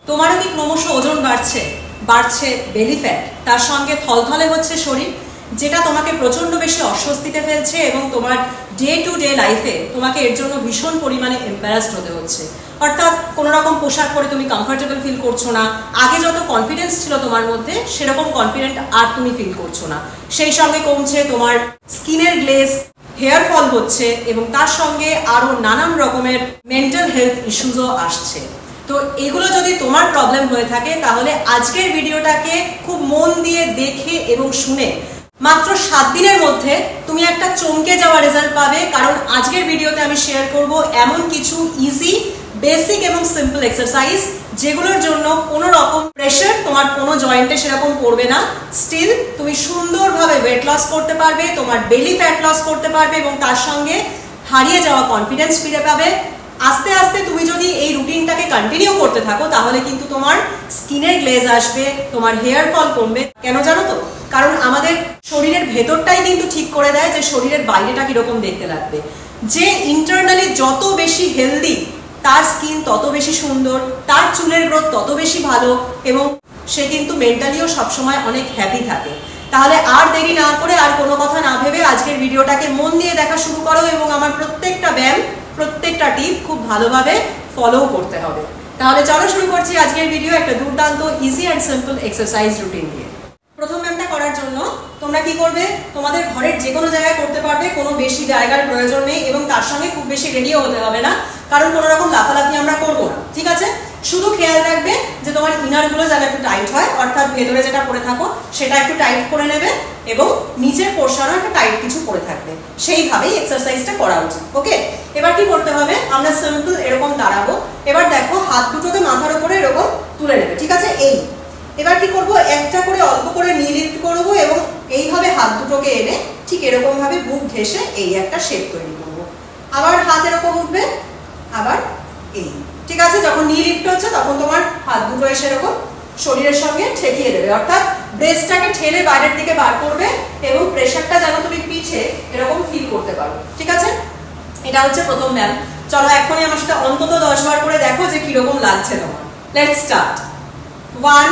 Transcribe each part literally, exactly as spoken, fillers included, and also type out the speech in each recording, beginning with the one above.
তোমারও কি ক্রমশ ওজন বাড়ছে, বাড়ছে বেলি ফ্যাট, তার সঙ্গে থলথলে হচ্ছে শরীর, যেটা তোমাকে প্রচন্ড বেশি অস্বস্তিতে ফেলছে এবং তোমার ডে টু ডে লাইফে তোমাকে এর জন্য ভীষণ পরিমাণে এম্বারাসড হতে হচ্ছে। অর্থাৎ কোনো রকম পোশাক পরে তুমি কমফর্টেবল ফিল করছো না, আগে যত কনফিডেন্স ছিল তোমার মধ্যে সেরকম কনফিডেন্ট আর তুমি ফিল করছো না। সেই সঙ্গে কমছে তোমার স্কিনের গ্লেজ, হেয়ার ফল হচ্ছে এবং তার সঙ্গে আরো নানান রকমের মেন্টাল হেলথ ইস্যুজও আসছে। তো এগুলো যদি তোমার প্রবলেম হয়ে থাকে তাহলে আজকের ভিডিওটাকে খুব মন দিয়ে দেখে এবং শুনে মাত্র সাত দিনের মধ্যে তুমি একটা চমকে যাওয়া রেজাল্ট পাবে। কারণ আজকের ভিডিওতে আমি শেয়ার করব এমন কিছু ইজি, বেসিক এবং সিম্পল এক্সারসাইজ যেগুলোর জন্য কোনো রকম প্রেশার তোমার কোনো জয়েন্টে সেরকম পড়বে না। স্টিল তুমি সুন্দরভাবে ওয়েট লস করতে পারবে, তোমার বেলি ফ্যাট লস করতে পারবে এবং তার সঙ্গে হারিয়ে যাওয়া কনফিডেন্স ফিরে পাবে। আস্তে আস্তে তুমি যদি এই রুটিনটাকে কন্টিনিউ করতে থাকো তাহলে কিন্তু তোমার স্কিনের গ্লেজ আসবে, তোমার হেয়ার ফল কমবে। কেন জানো তো? কারণ আমাদের শরীরের ভেতরটাই কিন্তু ঠিক করে দেয় যে শরীরের বাইরেটা কিরকম দেখতে লাগবে। যে ইন্টারনালি যত বেশি হেলদি তার স্কিন তত বেশি সুন্দর, তার চুলের গ্রোথ তত বেশি ভালো এবং সে কিন্তু মেন্টালিও সবসময় অনেক হ্যাপি থাকে। তাহলে আর দেরি না করে, আর কোনো কথা না ভেবে আজকের ভিডিওটাকে মন দিয়ে দেখা শুরু করো এবং আমার প্রত্যেকটা ব্যায়াম, প্রত্যেকটা টিপ খুব ভালোভাবে ফলো করতে হবে। তাহলে চলো শুরু করছি আজকের ভিডিও একটা দুর্দান্ত easy and simple exercise routine দিয়ে। প্রথম ব্যায়ামটা করার জন্য তোমরা কি করবে, তোমাদের ঘরের যে কোনো জায়গায় করতে পারবে, কোনো বেশি জায়গার প্রয়োজন নেই এবং তার সঙ্গে খুব বেশি রেডিও হতে হবে না, কারণ কোনো রকম লাফালাফি আমরা করবো না, ঠিক আছে? শুধু খেয়াল রাখবে যে তোমার ইনারগুলো যেন একটু টাইট হয়, অর্থাৎ ভেতরে যেটা পরে থাকো সেটা একটু টাইট করে নেবে এবং নিচের পোর্শনও একটা টাইট কিছু পরে থাকবে। সেইভাবেই এক্সারসাইজটা করা উচিত। ওকে, এবার কি করতে হবে, আমরা সিম্পল এরকম দাঁড়াবো। এবার দেখো হাত দুটোকে মাথার উপরে এরকম তুলে নেবে, ঠিক আছে? এই এবার কি করব, একটা করে অল্প করে নি লিফট করবো এবং এইভাবে হাত দুটোকে এনে ঠিক এরকম ভাবে বুক ঘেঁষে এই একটা শেপ তৈরি করব। আবার হাত এরকম উঠবে, আবার এই, ঠিক আছে? যখন নি লিফট হচ্ছে তখন তোমার হাত দুটো এসে এরকম শরীরের সঙ্গে ঠেকিয়ে দেবে, অর্থাৎ ব্রেস্টটাকে ঠেলে বাইরের দিকে বার করবে এবং প্রেশারটা যেন তুমি পিছে এরকম ফিল করতে পারো, ঠিক আছে? এটা হচ্ছে প্রথম ব্যায়াম। চলো এখনই আমার সাথে অন্তত দশ বার করে দেখো যে কিরকম লাগছে তোমার। Let's start. One,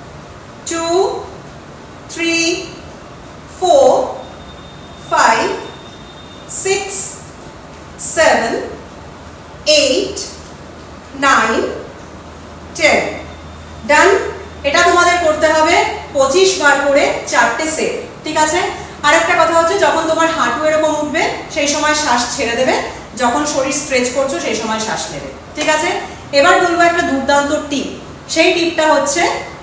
two, three, four, five, six, seven, eight, nine, ten. Done. এটা তোমাদের করতে হবে পঁচিশ বার করে, চারটে সেট, ঠিক আছে? আরেকটা কথা হচ্ছে, যখন তোমার হাঁটু এরকম উঠবে সেই সময় শ্বাস ছেড়ে দেবে, যখন শরীর স্ট্রেচ করছো সেই সময় শ্বাস নেবে, ঠিক আছে? এবার বলবো একটা দুর্দান্ত টিপ। সেই টিপটা হচ্ছে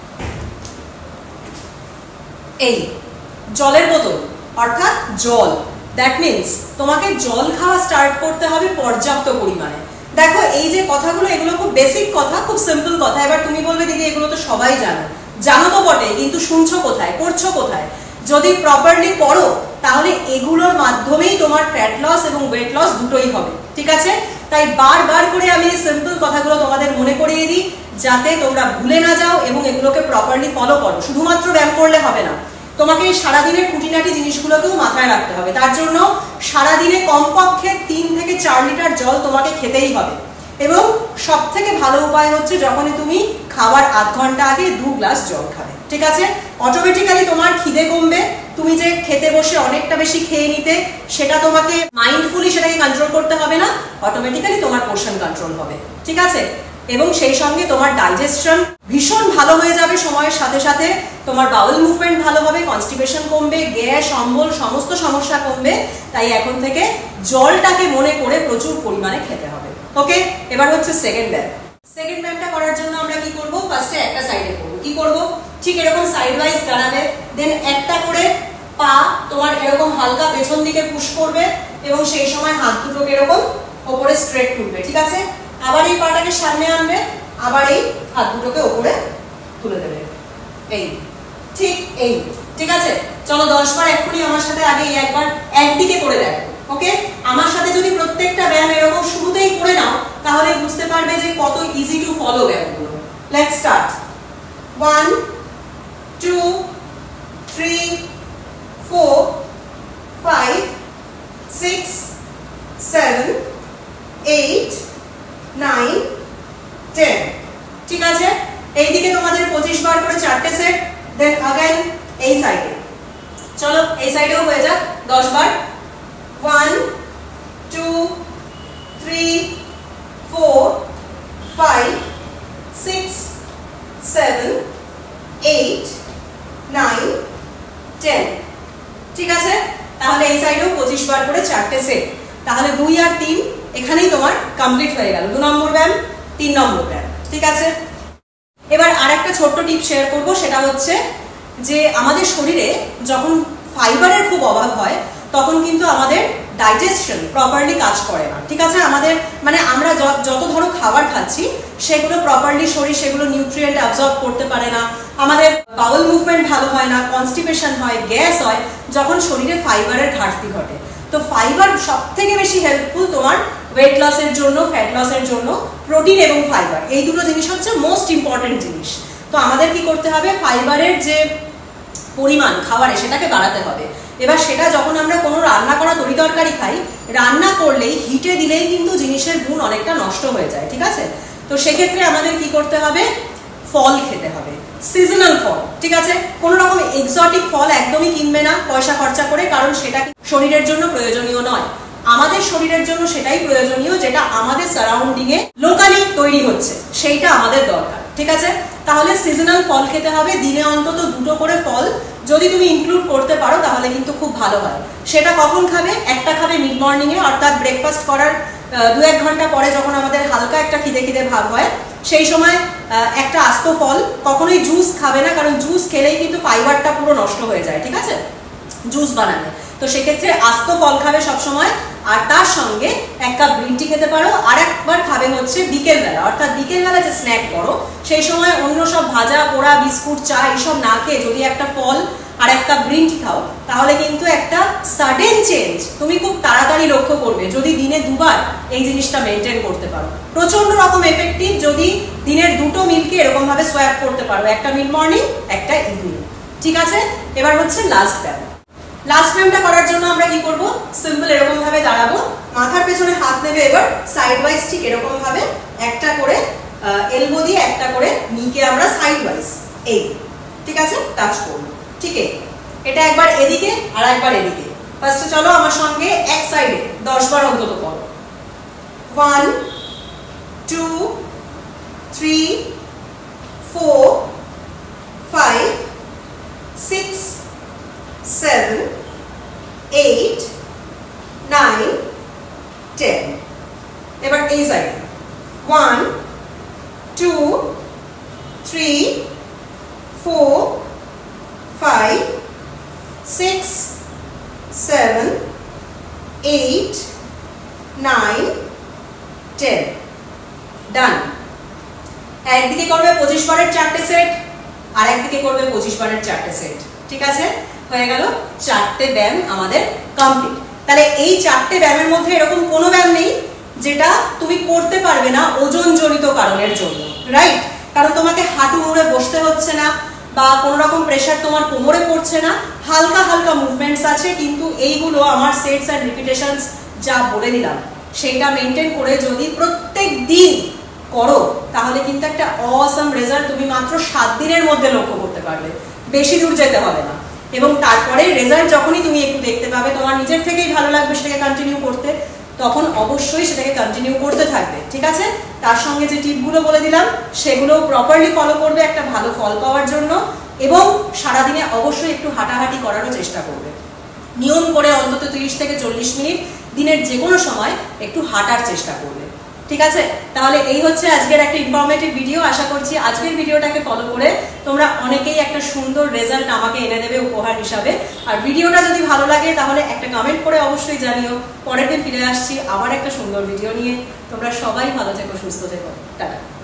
এই জলের বোতল, অর্থাৎ জল। দ্যাট মিনস তোমাকে জল খাওয়া স্টার্ট করতে হবে পর্যাপ্ত পরিমাণে। দেখো এই যে কথাগুলো, এগুলো খুব বেসিক কথা, খুব সিম্পল কথা। এবার তুমি বলবে দিদি এগুলো তো সবাই জানো। জানো তো বটে, কিন্তু শুনছো কোথায়, করছো কোথায়? যদি প্রপারলি করো তাহলে এগুলোর মাধ্যমেই তোমার ফ্যাট লস এবং ওয়েট লস দুটোই হবে, ঠিক আছে? তাই বারবার করে আমি এই সিম্পল কথাগুলো তোমাদের মনে করিয়ে দিই যাতে তোমরা ভুলে না যাও এবং এগুলোকে প্রপারলি ফলো করো। শুধুমাত্র ব্যায়াম করলে হবে না, তোমাকে এই সারাদিনের খুঁটিনাটি জিনিসগুলোকেও মাথায় রাখতে হবে। তার জন্য সারাদিনে কমপক্ষে তিন থেকে চার লিটার জল তোমাকে খেতেই হবে এবং সব থেকে ভালো উপায় হচ্ছে যখনই তুমি খাবার আধ ঘন্টা আগে দু গ্লাস জল খাবে, ঠিক আছে? অটোমেটিক্যালি তোমার খিদে কমবে। তুমি যে খেতে বসে অনেকটা বেশি খেয়ে নিতে, সেটা তোমাকে মাইন্ডফুলি সেটাকে কন্ট্রোল করতে হবে না, অটোমেটিক্যালি তোমার পোর্শন কন্ট্রোল হবে, ঠিক আছে? এবং সেই সঙ্গে তোমার ডাইজেশন ভীষণ ভালো হয়ে যাবে সময়ের সাথে সাথে, তোমার বাউল মুভমেন্ট ভালো হবে, কনস্টিপেশন কমবে, গ্যাস, অম্বল সমস্ত সমস্যা কমবে। তাই এখন থেকে জলটাকে মনে করে প্রচুর পরিমাণে খেতে হবে। ওকে, এবার হচ্ছে সেকেন্ড ব্যায়াম। সেকেন্ড ব্যায়ামটা করার জন্য আমরা কি করব, ফার্স্টে একটা সাইডে করব। কি করব, ঠিক এরকম সাইড ওয়াইজ দাঁড়াবে, দেন একটা করে পা তোমার এরকম হালকা পেছন দিকে পুশ করবে এবং সেই সময় হাত দুটোকে এরকম ওপরে স্ট্রেট তুলবে, ঠিক আছে? আবার এই পাটাকে সামনে আনবে, আবার এই হাত দুটোকে ওপরে তুলে দেবে, এই, ঠিক এই, ঠিক আছে? চলো দশ বার এক্ষুনি আমার সাথে আগে এই একবার একদিকে করে দেখো। ওকে, আমার সাথে যদি প্রত্যেকটা ব্যায়াম এরকম শুরুতেই করে নাও তাহলে বুঝতে পারবে যে কত ইজি টু ফলো ব্যায়ামগুলো। Let's start. One, two, three, four, five, six, seven, eight, nine, ten, ঠিক আছে? এইদিকে তোমাদের পঁচিশ বার করে চারটে সেট, দেন अगेन এই সাইডে, চলো এই সাইডেও হয়ে যাক দশ বার। One two three four five six seven eight nine ten. ঠিক আছে, তাহলে এই সাইডেও পঁচিশ বার করে চারটে সেট, তাহলে দুই আর তিন এখানেই তোমার কমপ্লিট হয়ে গেল, দু নম্বর ব্যায়াম তিন নম্বর ব্যায়াম। ঠিক আছে, এবার আর একটা ছোট্ট টিপ শেয়ার করব, সেটা হচ্ছে যে আমাদের শরীরে যখন ফাইবারের খুব অভাব হয় তখন কিন্তু আমাদের ডাইজেশন প্রপারলি কাজ করে না। ঠিক আছে, আমাদের মানে আমরা যত ধরো খাবার খাচ্ছি সেগুলো প্রপারলি শরীর সেগুলো নিউট্রিয়েন্ট অ্যাবজর্ব করতে পারে না, আমাদের বাউল মুভমেন্ট ভালো হয় না, কনস্টিপেশন হয়, গ্যাস হয় যখন শরীরে ফাইবারের ঘাটতি ঘটে। তো ফাইবার সব থেকে বেশি হেল্পফুল তোমার ওয়েট লসের জন্য, ফ্যাট লসের জন্য। প্রোটিন এবং ফাইবার এই দুটো জিনিস হচ্ছে মোস্ট ইম্পর্টেন্ট জিনিস। তো আমাদের কি করতে হবে, ফাইবারের যে পরিমাণ খাবারে সেটাকে বাড়াতে হবে। এবার সেটা যখন আমরা কোনো রান্না করা তরি তরকারি খাই, রান্না করলেই হিটে দিলেই কিন্তু জিনিসের গুণ অনেকটা নষ্ট হয়ে যায়। ঠিক আছে, তো সেক্ষেত্রে আমাদের কি করতে হবে, ফল খেতে হবে, সিজনাল ফল। ঠিক আছে, কোনো রকম এক্সোটিক ফল একদমই কিনবে না পয়সা খরচা করে, কারণ সেটা শরীরের জন্য প্রয়োজনীয় নয়। আমাদের শরীরের জন্য সেটাই প্রয়োজনীয় যেটা আমাদের সারাউন্ডিং এ লোকালি তৈরি হচ্ছে, সেইটা আমাদের দরকার। ঠিক আছে, তাহলে সিজনাল ফল খেতে হবে, দিনে অন্তত দুটো করে ফল যদি তুমি ইনক্লুড করতে পারো তাহলে কিন্তু খুব ভালো হয়। সেটা কখন খাবে, একটা খাবে মিড মর্নিং এ, অর্থাৎ ব্রেকফাস্ট করার দু এক ঘন্টা পরে যখন আমাদের হালকা একটা খিদে খিদে ভাব হয় সেই সময় একটা আস্ত ফল, কখনোই জুস খাবে না, কারণ জুস খেলেই কিন্তু ফাইবারটা পুরো নষ্ট হয়ে যায়। ঠিক আছে, জুস বানালে, তো সেক্ষেত্রে আস্ত ফল খাবে সবসময়, আর তার সঙ্গে এক কাপ গ্রিন টি খেতে পারো। আর একবার খাবে হচ্ছে বিকেলবেলা, অর্থাৎ বিকেলবেলা যে স্ন্যাক করো সেই সময় অন্য সব ভাজা পোড়া বিস্কুট চা এইসব না খেয়ে যদি একটা ফল আর এক কাপ গ্রিন টি খাও তাহলে কিন্তু একটা সাডেন চেঞ্জ তুমি খুব তাড়াতাড়ি লক্ষ্য করবে যদি দিনে দুবার এই জিনিসটা মেনটেন করতে পারো। প্রচন্ড রকম এফেক্টিভ যদি দিনের দুটো মিলকে এরকম ভাবে সোয়াপ করতে পারো, একটা মিড মর্নিং একটা ইভিনিং। ঠিক আছে, এবার হচ্ছে লাস্ট ব্যায়াম। লাস্ট ব্যায়ামটা করার জন্য আমরা কি করব, সিম্পল এরকম ভাবে দাঁড়াবো, মাথার পেছনে হাত নেবে, এবার সাইড ওয়াইজ ঠিক এরকম ভাবে একটা করে এলবো দিয়ে একটা করে নিকে আমরা সাইড ওয়াইজ এই, ঠিক আছে, টাচ করবো। ঠিক আছে, এটা একবার এদিকে আর একবার এদিকে। ফার্স্টে চলো আমার সঙ্গে এক সাইডে দশ বার অন্তত করো। One two three four five six seven eight nine ten. এবার এই সাইডে one two three four five six seven eight nine ten. Done. একদিকে করবে পঁচিশ বারের চারটে সেট, আর একদিকে করবে পঁচিশ বারের চারটে সেট। ঠিক আছে, হয়ে গেল চারটে ব্যায়াম আমাদের কমপ্লিট। তাহলে এই চারটে ব্যায়ামের মধ্যে এরকম কোনো ব্যায়াম নেই যেটা তুমি করতে পারবে না ওজন জনিত কারণের জন্য, রাইট? কারণ তোমাকে হাঁটু মুড়ে বসতে হচ্ছে না বা কোনো রকম প্রেশার তোমার কোমরে পড়ছে না, হালকা হালকা মুভমেন্টস আছে, কিন্তু এইগুলো আমার সেটস অ্যান্ড রিপিটেশনস যা বলে দিলাম সেইটা মেনটেন করে যদি প্রত্যেক দিন করো তাহলে কিন্তু একটা অসাম রেজাল্ট তুমি মাত্র সাত দিনের মধ্যে লক্ষ্য করতে পারবে, বেশি দূর যেতে হবে না। এবং তারপরে রেজাল্ট যখনই তুমি একটু দেখতে পাবে, তোমার নিজের থেকেই ভালো লাগবে সেটাকে কন্টিনিউ করতে, তখন অবশ্যই সেটাকে কন্টিনিউ করতে থাকবে। ঠিক আছে, তার সঙ্গে যে টিপগুলো বলে দিলাম সেগুলো প্রপারলি ফলো করবে একটা ভালো ফল পাওয়ার জন্য, এবং সারাদিনে অবশ্যই একটু হাঁটাহাঁটি করারও চেষ্টা করবে। নিয়ম করে অন্তত তিরিশ থেকে চল্লিশ মিনিট দিনের যে কোনো সময় একটু হাঁটার চেষ্টা করবে। ঠিক আছে, তাহলে এই হচ্ছে আজকের একটা ইনফরমেটিভ ভিডিও। আশা করছি আজকের ভিডিওটাকে ফলো করে তোমরা অনেকেই একটা সুন্দর রেজাল্ট আমাকে এনে দেবে উপহার হিসাবে। আর ভিডিওটা যদি ভালো লাগে তাহলে একটা কমেন্ট করে অবশ্যই জানিও। পরের দিন ফিরে আসছি আবার একটা সুন্দর ভিডিও নিয়ে। তোমরা সবাই ভালো থেকো, সুস্থ থেকো, টাটা।